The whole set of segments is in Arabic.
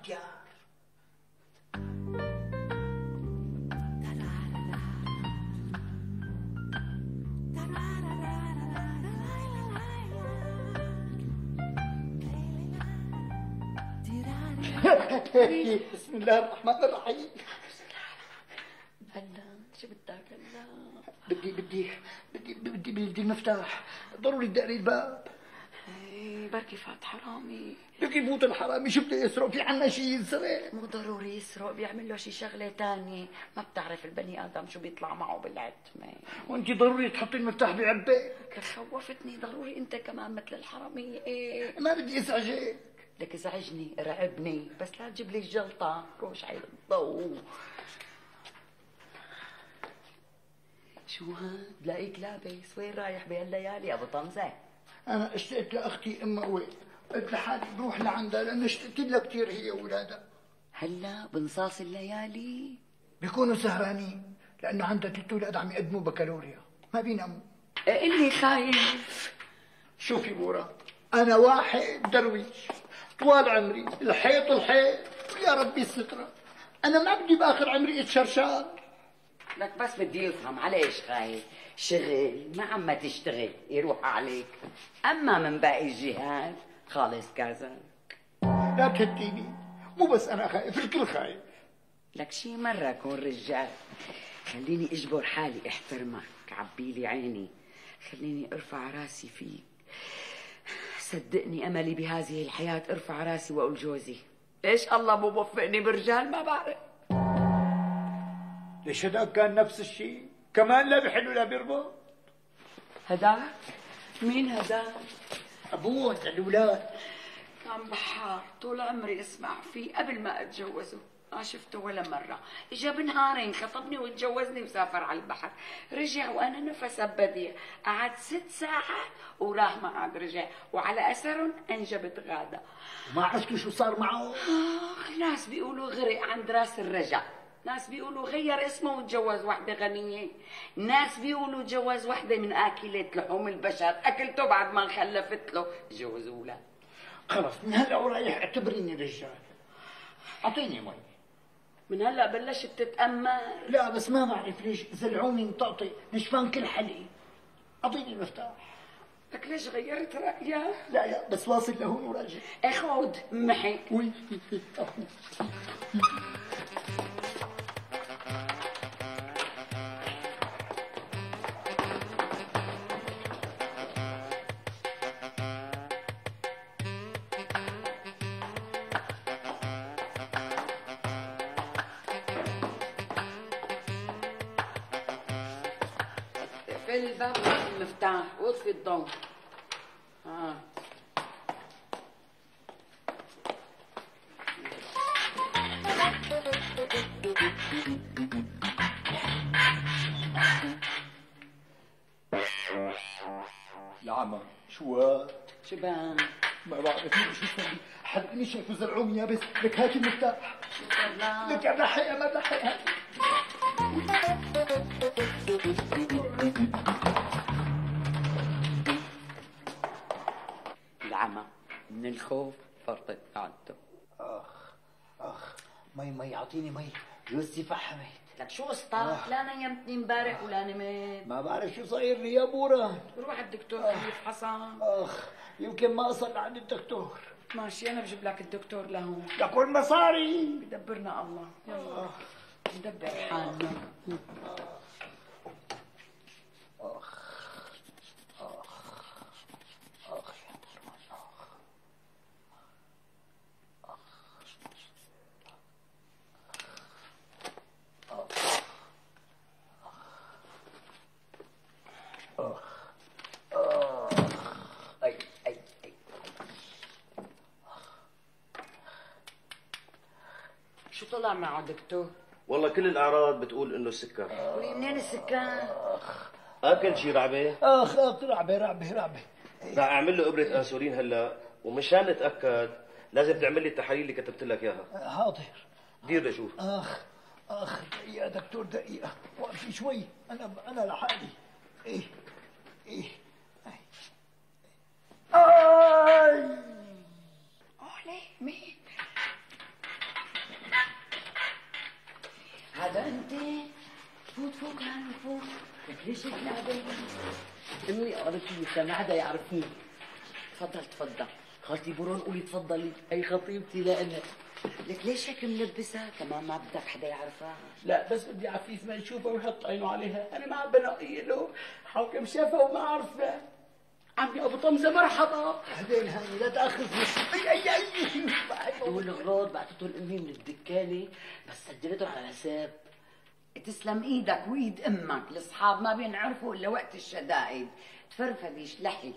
اختيار. بسم الله الرحمن الرحيم. هلا شو بدك هلا؟ بدي المفتاح، ضروري تدقلي الباب. بركي فات حرامي. لك يفوت الحرامي، شو بده يسرق؟ في عنا شيء ينسرق؟ مو ضروري يسرق، بيعمل له شي شغله تانية، ما بتعرف البني ادم شو بيطلع معه بالعتمه. وانت ضروري تحطي المفتاح بعبك. خوفتني، ضروري انت كمان مثل الحراميه. ايه ما بدي ازعجك. لك ازعجني رعبني، بس لا تجيب لي الجلطه، روش على الضوء. شو هاد؟ بلاقيك لابس، وين رايح بهالليالي ابو طنزه؟ انا اشتقت لاختي ام قوي، قلت لحالي بروح لعندها لانه اشتقت لها كثير هي واولادها. هلا بنصاص الليالي بيكونوا سهرانين لانه عندها 3 اولاد عم يقدموا بكالوريا، ما بيناموا. اللي خايف. شوفي بورا، انا واحد درويش طوال عمري، الحيط ويا ربي السترة. انا ما بدي باخر عمري اتشرشار. لك بس بدي افهم عليش خايف؟ شغل ما عم تشتغل يروح عليك، اما من باقي الجهات خالص كذا. لا تهديني، مو بس انا خايف، الكل خايف. لك شي مرة كون رجال، خليني اجبر حالي احترمك، عبيلي عيني، خليني ارفع راسي فيك. صدقني املي بهذه الحياة ارفع راسي واقول جوزي. ليش الله مو موفقني برجال ما بعرف. ليش هداك كان نفس الشيء؟ كمان لا بحل ولا بيربط. هداك؟ مين هداك؟ ابوه الاولاد. كان بحار، طول عمري اسمع فيه قبل ما اتجوزه، ما شفته ولا مرة. اجا بنهارين خطبني وتجوزني وسافر على البحر، رجع وانا نفسه بديع، قعد 6 ساعات وراح ما عاد رجع، وعلى اثرهم انجبت غادة. ما عرفتوا شو صار معه؟ ناس بيقولوا غرق عند راس الرجع، ناس بيقولوا غير اسمه وتجوز وحدة غنية، ناس بيقولوا تجوز وحدة من آكلة لحوم البشر، أكلته بعد ما خلفت له، تجوز أولاد. خلص من هلا ورايح اعتبريني رجال. أعطيني مي. من هلا بلشت تتأمل؟ لا بس ما بعرف ليش زلعوني مطقطي، نشفان كل حلقي. أعطيني المفتاح. لك ليش غيرت رأيك؟ لا بس واصل لهون وراجع. خود محي. وي اقفل الباب وخذ المفتاح واطفي الضوء. يا عمى شو هاد؟ شو بان؟ ما بعرف شو صار لي، حلقني شايفه زرعوني يابس. لك هاتي المفتاح. شو صار لك؟ لك انا حقيقة ما بحقها. العمى من الخوف فرطت قعدته. اخ مي اعطيني مي، جوزتي فحمت. لك شو قصتك؟ لا نيمتني امبارح ولا نمت. ما بعرف شو صاير لي يا بورا. روح على الدكتور خليه يفحصك. يمكن ما اصل لعند الدكتور. ماشي انا بجيب لك الدكتور لهون. لكون مصاري. بدبرنا الله. يلا ندبر حالنا. شو طلع معه دكتور؟ والله كل الاعراض بتقول انه السكر. منين السكر؟ اكل شي رعبه؟ رعبه. رح اعمل له ابره انسولين هلا، ومشان نتاكد لازم تعمل لي التحاليل اللي كتبت لك اياها. حاضر. دير لشوف. دقيقة دكتور دقيقة، وقفي شوي. أنا لحالي. إيه ليه مين؟ فوت فوت هاني فوت. لك ليش هيك لعبة؟ امي قالت لي ما حدا يعرفني. تفضل تفضل. خالتي برون قولي تفضلي، هي خطيبتي لأنك. لك ليش هيك ملبسة؟ كمان ما بدك حدا يعرفها؟ لا بس بدي عفيف ما يشوفها ويحط عينه عليها، أنا ما عم بنقي له، حاكم شافها وما عرفها. عمي أبو طمزة مرحبا. بعدين هاني لا تاخذني. اي والغراض بعتته لأمي من الدكانة بس سجلتهم على الحساب. تسلم ايدك وايد امك، الاصحاب ما بينعرفوا الا وقت الشدائد. تفرفديش لحي.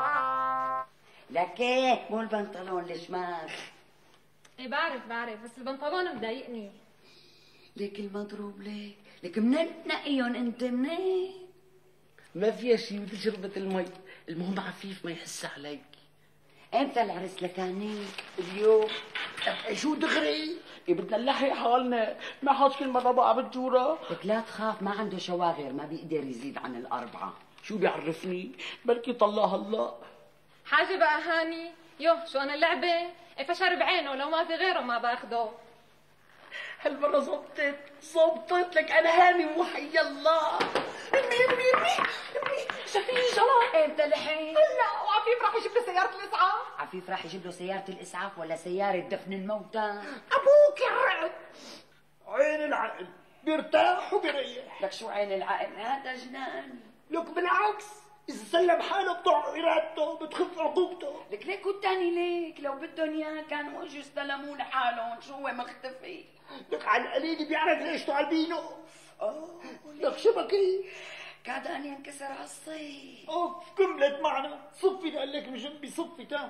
لك ايه مو البنطلون الشمال. ايه بعرف بس البنطلون مضايقني. ليك المضروب ليك، لك منين بتنقيهم انت منين؟ ما فيها شيء بدي شربة المي، المهم عفيف ما يحس علي. امتى العرس لكاني؟ اليوم. شو دغري؟ إيه بدنا نلحق حالنا، ما حاج كل مرة بقع بالجورة. لك لا تخاف، ما عنده شواغر، ما بيقدر يزيد عن الأربعة. شو بيعرفني؟ بركي طلعها الله. حاجة بقى هاني، يوه شو انا اللعبة؟ ايه فشر بعينه، لو ما في غيره ما باخده. هالمرة زبطت لك أنا هاني وحي الله. أمي شايفيني شلون؟ امتى الحين؟ هلا وعفيف راح يجيب لي سيارة الإسعاف. عفيف راح يجيب له سيارة الإسعاف ولا سيارة دفن الموتى؟ أبوك الرعب. عين العقل بيرتاح وبيريح. لك شو عين العقل؟ هذا جنان. لك بالعكس، إذا سلم حاله بتضع إرادته بتخف عقوبته. لك ليك والتاني ليك، لو بدهم اياه كانوا اجوا استلموه لحالهم، شو هو مختفي؟ لك على القليل بيعرف ليش تعالبينه. لك شبكي. كاد ان ينكسر عصي. اوف كملت معنا. صفي قال لك بجنبي صفي تام.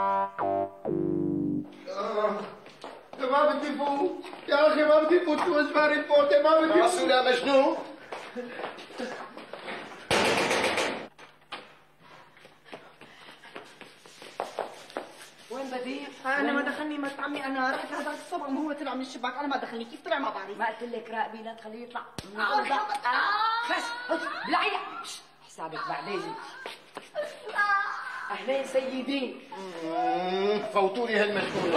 ما بدي فوت يا اخي، ما بدي فوت شو اجباري الفوت، ما بدي فوت. راسو يا مجنون. وين بديع؟ انا ما دخلني مرت عمي، انا رحت هذا الصبح وهو طلع من الشباك، انا ما دخلني، كيف طلع ما بعرف. ما قلت لك راقبي لا تخليه يطلع من أول الأوضة؟ حلقة. بس بلعي حسابك بعدين. اهلين سيدي. فوتوا لي هالمجنون.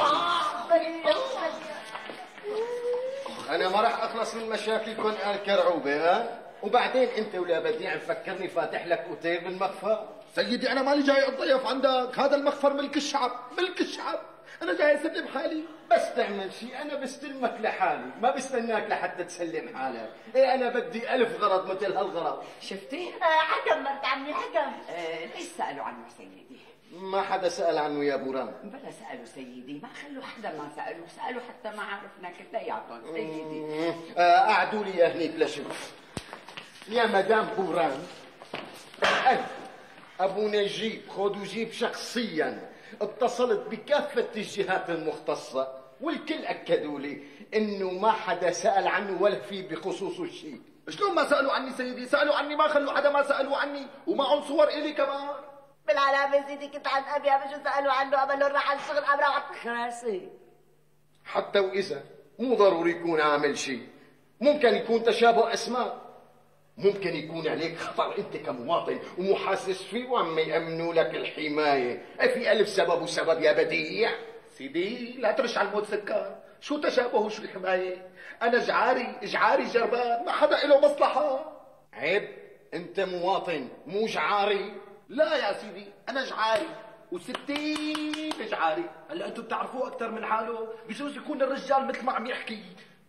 انا ما راح اخلص من مشاكلكم الكرعوبه ها؟ وبعدين انت ولا بديع مفكرني فاتح لك اوتيل بالمخفى؟ سيدي انا مالي جاي اتضيف عندك، هذا المخفر ملك الشعب، ملك الشعب. انا جاي اسلم حالي. بس تعمل شيء انا بستلمك لحالي، ما بستناك لحتى تسلم حالك. ايه انا بدي 1000 غرض مثل هالغرض. شفتي؟ حكم مرت عمي حكم. ليش سألوا عنه سيدي؟ ما حدا سأل عنه يا بوران. بلا سألوا سيدي، ما خلوا حدا ما سألوا حتى ما عرفنا كلياتهم سيدي. قعدوا لي هنيك لشوف. يا مدام بوران، أنا أبو نجيب خذ وجيب شخصيا اتصلت بكافة الجهات المختصة والكل أكدوا لي إنه ما حدا سأل عنه ولا في بخصوصه شيء. شلون ما سالوا عني سيدي؟ سالوا عني، ما خلوا حدا ما سالوا عني، ومعهم صور الي كمان. بالعلامة سيدي كنت عند ابي، شو سالوا عنه قبل راح على الشغل، قام راح خراسي. حتى وإذا مو ضروري يكون عامل شيء، ممكن يكون تشابه أسماء، ممكن يكون عليك خطر انت كمواطن ومو حاسس فيه وعم يأمنوا لك الحماية. في 1000 سبب وسبب يا بديع. سيدي لا ترش على الموت سكر، شو تشابه وشو الحماية؟ أنا جعاري جربان، ما حدا له مصلحة. عيب، انت مواطن مو جعاري. لا يا سيدي أنا جعاري وستين جعاري. هلا أنتم بتعرفوه أكثر من حاله، بجوز يكون الرجال مثل ما عم يحكي.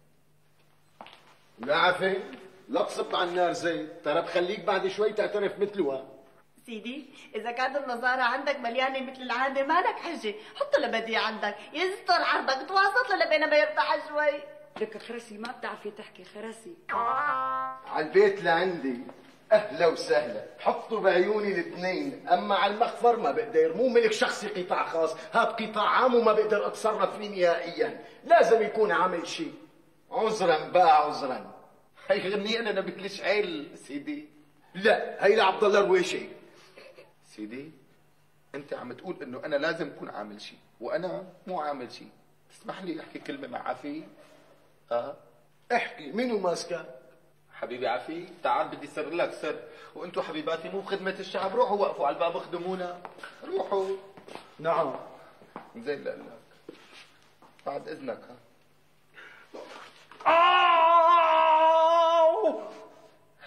لا عفي، لا تصب على النار زيت، ترى بخليك بعد شوي تعترف مثلها. سيدي إذا كانت النظارة عندك مليانة مثل العادة مالك حجة، حط لبديع عندك، يستر عرضك، تواصل لبين ما يرتاح شوي. لك خرسي ما بتعرفي تحكي خرسي. على البيت لعندي اهلا وسهلا، حطوا بعيوني الاثنين، اما على المخفر ما بقدر، مو ملك شخصي قطاع خاص، هذا قطاع عام وما بقدر اتصرف فيه نهائيا، لازم يكون عامل شيء. عذرا بقى عذرا. هي غني أنا نبيل الشعيل سيدي. لا هي لعبد الله الرويشي. سيدي أنت عم تقول إنه أنا لازم أكون عامل شيء وأنا مو عامل شيء، تسمح لي أحكي كلمة مع عفي؟ احكي، منو ماسكك؟ حبيبي عفي تعال بدي سر لك سر، وانتم حبيباتي مو بخدمة الشعب، روحوا وقفوا على الباب اخدمونا، روحوا. نعم. زين لك بعد اذنك.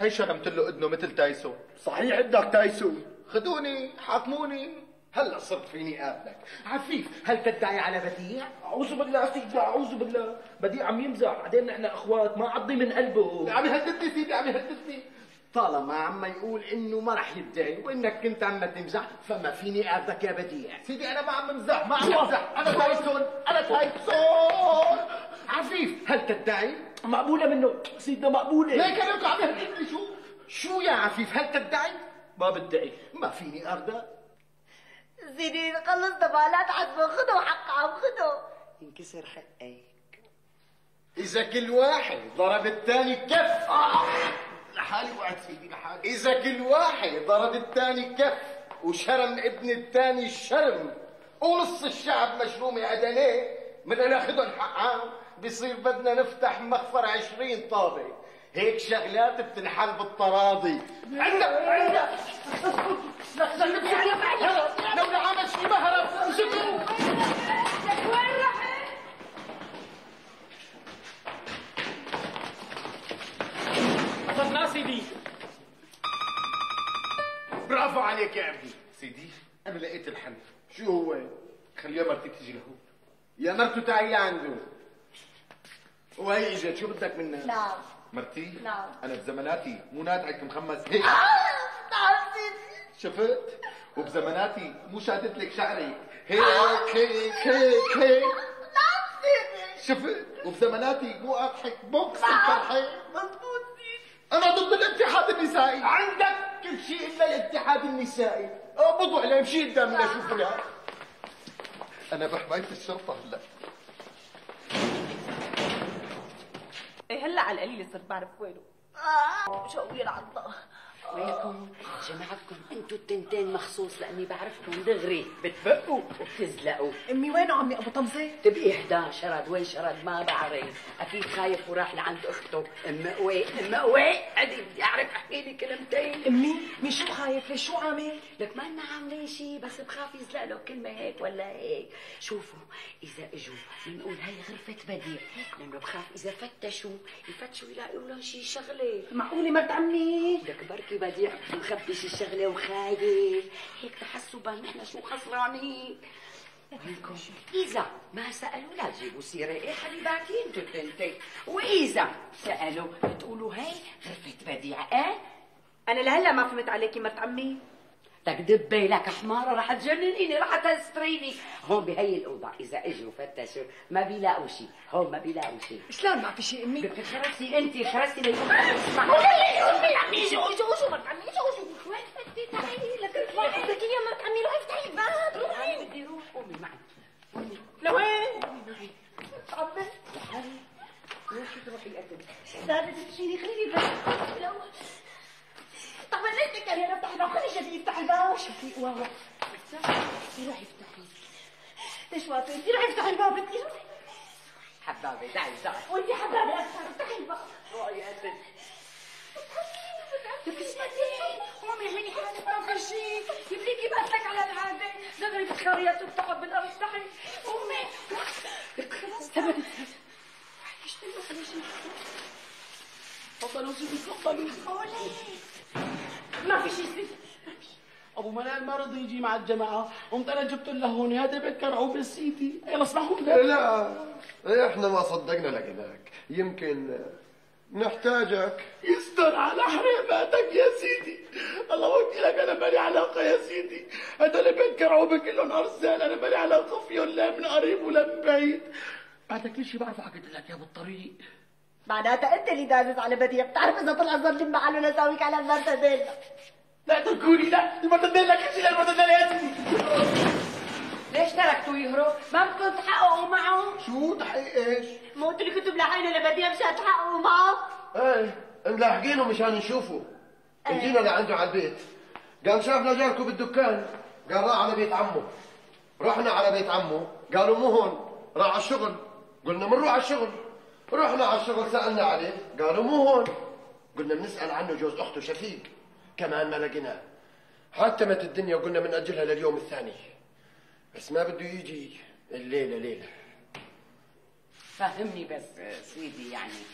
هي شرمت له اذنه مثل تايسون. صحيح بدك تايسون. خذوني حاكموني. هلا صرت فيني قابلك. عفيف، هل تدعي على بديع؟ اعوذ بالله سيدي، اعوذ بالله، بديع عم يمزح، بعدين نحن اخوات، ما عضي من قلبه. عم يهددني سيدي، عم يهددني. طالما عم يقول انه ما رح يدعي وانك كنت عم تمزح، فما فيني قابلك يا بديع. سيدي انا ما عم امزح، ما عم امزح، انا تايسون، انا تايسون. عفيف، هل تدعي؟ مقبوله منه سيدنا، مقبوله. ليك انا عم يهددني. شو يا عفيف، هل تدعي؟ ما بدعي. ما فيني ارضى. سيدي خلص دبالات عزمه، خذوا حق عم خذوا. ينكسر حقك. اذا كل واحد ضرب الثاني كف. لحالي وقعت سيدي، لحالي. اذا كل واحد ضرب الثاني كف وشرم ابن الثاني الشرم ونص الشعب مشرومه عدنيه بدنا ناخذهم حقهم، بصير بدنا نفتح مخفر 20 طابق. هيك شغلات بتنحل بالتراضي. عندك لو عمل شي ما هرب مسكوا. لك وين رحت؟ قصدنا سيدي. برافو عليك يا ابني. سيدي انا لقيت الحل. شو هو؟ خليها مرتي تيجي لهون. يا مرته تعي لعنده. وهي اجت، شو بدك منها؟ نعم. مرتي؟ نعم. انا بزماناتي مو نادعك مخمس هيك. نعم سيدي. شفت؟ وبزماناتي مو شادت لك شعرك هيك هيك هيك هيك. نعم سيدي. شفت؟ وبزماناتي مو اضحك بوكس الفرحه. مضبوط سيدي. انا ضد الاتحاد النسائي. عندك كل شيء الا الاتحاد النسائي. بضوا عليه، امشي قدامنا شوفوا. انا بحمايه الشرطه هلا. ايه هلا على القليل صرت بعرف وينه. شو اقول يا الله. وينكم جماعتكم انتوا التنتين مخصوص لاني بعرفكم دغري بتبقوا وبتزلقوا. امي وينه عمي ابو طمزه؟ تبقي اهدى شرد، وين شرد ما بعرف، اكيد خايف وراح لعند اخته. ام قوي ام قوي، عدي بدي اعرف احكي لي كلمتين. امي مين شو خايف؟ ليش شو عامل؟ لك ما لنا عاملين شيء، بس بخاف يزلق له كلمه هيك ولا هيك. شوفوا اذا اجوا بنقول هي غرفه بديع، لانه بخاف اذا فتشوا يفتشوا يلاقوا لهم شيء شغله. معقوله مرت عمي؟ لك بركي بديع مخبش الشغله وخايف هيك تحسبا نحن شو خسرانين. وينكم اذا ما سالوا لا تجيبوا سيره، ايه حبيباتي انتوا التنتين، واذا سالوا بتقولوا هي غرفه بديع. ايه انا لهلا ما فهمت عليكي مرت عمي. لك دبي لك حماره رح تجننيني، رح تستريني. هون بهي الاوضه اذا اجوا فتشوا ما بيلاقوا شيء، هون ما بيلاقوا شيء. شلون ما في شيء امي؟ لك خرستي انت خرستي ليكون تسمع. امي عمي شو مرت عمي شو وين بدي تعالي لك بدك يا مرت عمي روحي افتحي الباب روحي. بدي روح. قومي معي قومي. لوين؟ معي عمي تعالي روحي تروحي قدمي. زادت تمشيني خليني بس الاول. طب ليش بدك انا افتح الباب؟ خلي شفيق يفتح الباب. شفيق واو روحي افتحي. ليش ما انت روحي افتحي الباب انت روحي. حبابي تعي تعي. وانت حبابي اكثر افتحي الباب. روحي قدمي. مامي اعملي حالك ما في شيء، يبليكي بقتلك على العاده، دغري بتخريط وبتقعد بالارض افتحي. امي ثبتت تفضلوا سيدي تفضلوا. ما في شيء سيدي. ابو منال ما رضي يجي مع الجماعه، قمت انا جبت له هون، هذا بكر عوب سيدي. يلا اسمعوا لنا. لا احنا ما صدقنا لقيناك، يمكن نحتاجك. يستر على حريماتك يا سيدي، الله وكيلك انا مالي علاقه يا سيدي، هدول بكر عوب كلهم ارزال، انا مالي علاقه فيهم لا من قريب ولا من بعيد. بعد كل شيء بعرف حكيت لك يا بالطريق. معناتها انت اللي دازت على بديع، بتعرف اذا طلع ظل محله لساويك على المرتدين. لا تركوني، لا المرتدين لك شيء المرتدين يا سيدي. ليش تركتوا يهرب؟ ما بدكم تحققوا معه؟ شو تحقيق ايش؟ ما قلت لي كنتوا ملاحقينه لبديع مشان تحققوا معه؟ ايه ملاحقينه مشان نشوفه. جينا لعنده على البيت، قام شافنا جاركم بالدكان، قال راح على بيت عمه. رحنا على بيت عمه، قالوا مو هون، راح على الشغل. قلنا بنروح على الشغل. رحنا على الشغل سألنا عليه، قالوا مو هون. قلنا بنسأل عنه جوز أخته شفيق، كمان ما لقيناه. حتمت الدنيا وقلنا بنأجلها لليوم الثاني، بس ما بده يجي الليلة ليلة. فهمني بس سيدي، يعني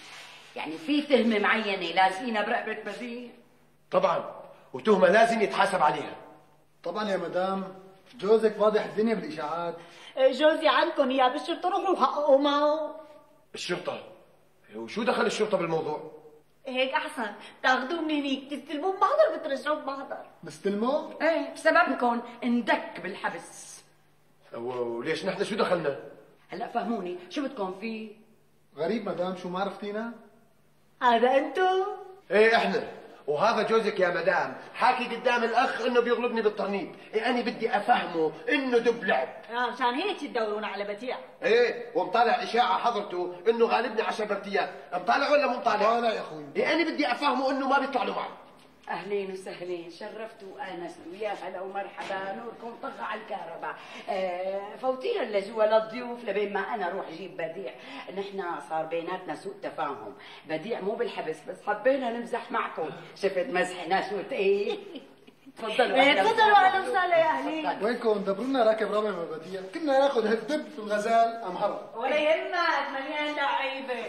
يعني في تهمة معينة لازقينها برقبة بديع؟ طبعا، وتهمة لازم يتحاسب عليها. طبعا يا مدام، جوزك واضح الدنيا بالاشاعات. جوزي عندكم يا بالشرطة، روحوا حققوا معه. الشرطة؟ وشو دخل الشرطة بالموضوع؟ هيك احسن، تاخذوه من هنيك تستلموه بمحضر بترجعوه بمحضر. نستلمه؟ ايه بسببكم اندك بالحبس. وليش نحن شو دخلنا؟ هلا فهموني، شو بدكم فيه؟ غريب مدام، شو ما عرفتينا؟ هذا انتو؟ ايه احنا، وهذا جوزك يا مدام حاكي قدام الاخ انه بيغلبني بالترنيب. إيه انا بدي افهمه انه دب لعب. مشان هيك تدورون على بديع. ايه، ومطالع اشاعه حضرته انه غالبني 10 برتيات. مطالع ولا مو مطالع؟ طالع يا اخوي. إيه انا بدي افهمه انه ما بيطلع له معه. اهلين وسهلين، شرفتوا وانستوا، يا هلا ومرحبا، نوركم طغى على الكهرباء. فوتينا لجوا للضيوف لبين ما انا اروح اجيب بديع. نحن صار بيناتنا سوء تفاهم، بديع مو بالحبس بس حبينا نمزح معكم. شفت مزحنا شو ايه؟ تفضلوا تفضلوا اهلا وسهلا يا اهلين. وينكم دبرونا راكب رابع من بديع، كنا ناخذ هالدب في الغزال امهرة. ولا يهمك، مليان لعيبه.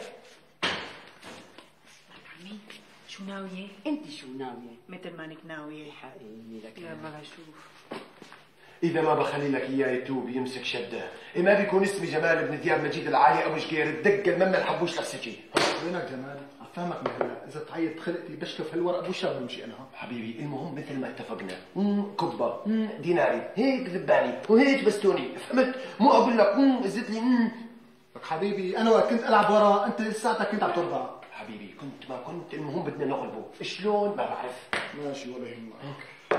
عمي شو ناويه؟ انت شو ناويه؟ مثل ما انك ناويه. حقيقي لك يلا شوف. اذا ما بخلي لك اياه يتوب يمسك شده. إيه ما بيكون اسمي جمال بن دياب مجيد العالي ابو شقير الدق المم الحبوش لك سجين. وينك جمال؟ افهمك مهلا، اذا تعيط خلقتي بشلف هالورق بوشها بمشي انا. حبيبي المهم مثل ما اتفقنا، كبه ديناري هيك ذباني وهيك بستوني، فهمت؟ مو اقول لك زدت لي لك حبيبي، انا وقت كنت العب ورا انت لساتك كنت عم ترضع. حبيبي كنت ما كنت، المهم بدنا نغلبه. شلون ما بعرف. ماشي ولا يهمك.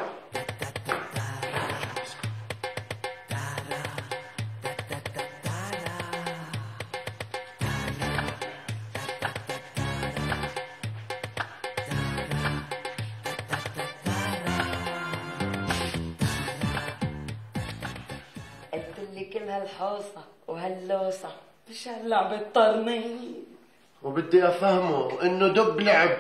كل هالحوصة وهاللوصة مش هاللعبة الطرنين. وبدي افهمه انه دب لعب.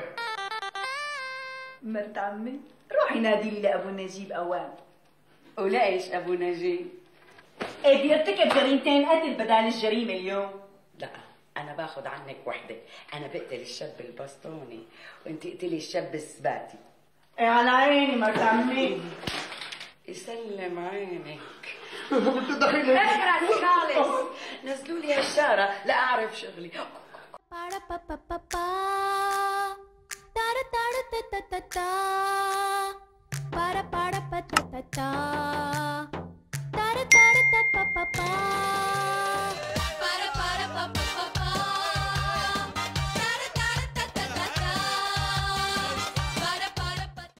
مرت عمي، روحي نادي لي لابو نجيب اوان. وليش ابو نجيب؟ ايه بيرتكب جريمتين قتل بدال الجريمة اليوم. لا انا باخذ عنك وحدة، انا بقتل الشاب البسطوني وانت اقتلي الشاب السباتي. ايه على عيني مرت عمي. يسلم عينك. قلت دخيل اقرأ خالص، نزلوا لي هالشارة لا اعرف شغلي. Para para pa ta ta ta